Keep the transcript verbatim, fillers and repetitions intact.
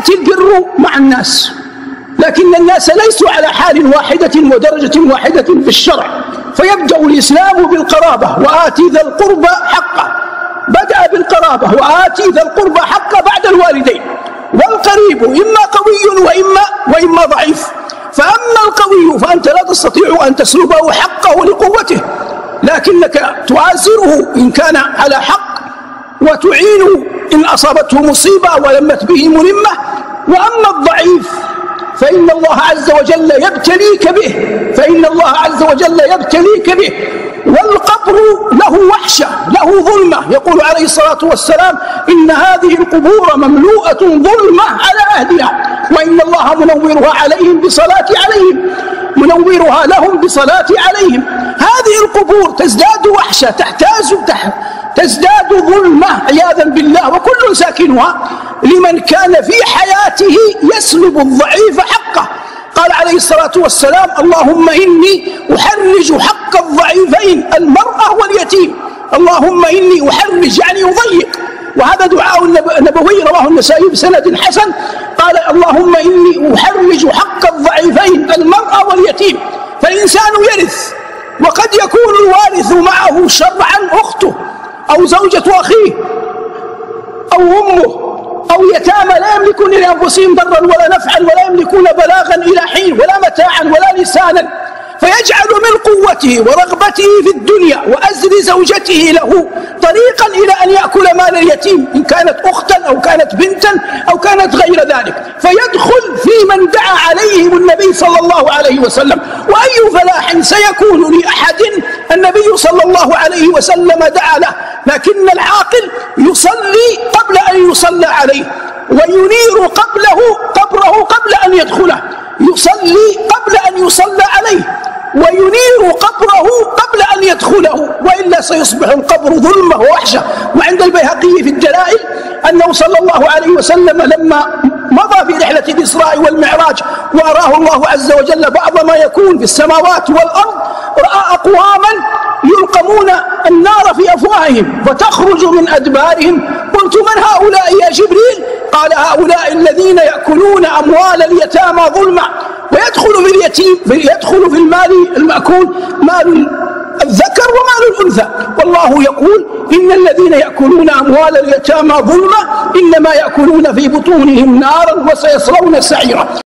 يأتي البر مع الناس، لكن الناس ليسوا على حال واحدة ودرجة واحدة في الشرع، فيبدأ الإسلام بالقرابة وآتي ذا القربى حقه، بدأ بالقرابة وآتي ذا القربى حقه بعد الوالدين، والقريب إما قوي وإما, وإما ضعيف، فأما القوي فأنت لا تستطيع أن تسلبه حقه لقوته، لكنك تعازره إن كان على حق وتعينه إن أصابته مصيبة ولمت به ملمة. وأما الضعيف فإن الله عز وجل يبتليك به، فإن الله عز وجل يبتليك به. والقبر له وحشة، له ظلمة، يقول عليه الصلاة والسلام: إن هذه القبور مملوءة ظلمة على أهلها، وإن الله منورها عليهم بصلاة عليهم منورها لهم بصلاة عليهم. هذه القبور تزداد وحشة، تحتاج تزداد ظلمة عياذا بالله، وكل ساكنها لمن كان في حياته يسلب الضعيف حقه. قال عليه الصلاة والسلام: اللهم إني أحرج حق الضعيفين المرأة واليتيم. اللهم إني أحرج يعني يضيق، وهذا دعاء نبوي رواه النسائي بسند حسن. قال: اللهم إني أحرج حق الضعيفين المرأة واليتيم. فالإنسان يرث، وقد يكون الوارث معه شرعا أخته أو زوجة أخيه أو أمه أو يتامى لا يملكون لأنفسهم ضرا ولا نفعا ولا يملكون بلاغا إلى حين ولا متاعا ولا لسانا، فيجعل من قوته ورغبته في الدنيا وأزل زوجته له طريقا إلى أن يأكل مال اليتيم، إن كانت أختا أو كانت بنتا أو كانت غير ذلك، فيدخل في من دعا عليهم النبي صلى الله عليه وسلم. وأي فلاح سيكون لأحد النبي صلى الله عليه وسلم دعا له، لكن العاقل يصلي قبل أن يصلى عليه، وينير قبله قبره قبل أن يدخله، يصلي قبل أن يصلى عليه، وينير قبره قبل أن يدخله، وإلا سيصبح القبر ظلمة ووحشة. وعند البيهقي في الدلائل أنه صلى الله عليه وسلم لما مضى في رحلة الإسراء والمعراج وأراه الله عز وجل بعض ما يكون في السماوات والأرض، رأى أقواما يلقمون النار في أفواههم فتخرج من أدبارهم. قلت: من هؤلاء يا جبريل؟ قال: هؤلاء الذين يأكلون أموال اليتامى ظلما. ويدخل في اليتيم يدخل في المال المأكول مال الذكر ومال الأنثى، والله يقول: إن الذين يأكلون أموال اليتامى ظلما إنما يأكلون في بطونهم نارا وسيصلون سعيرا.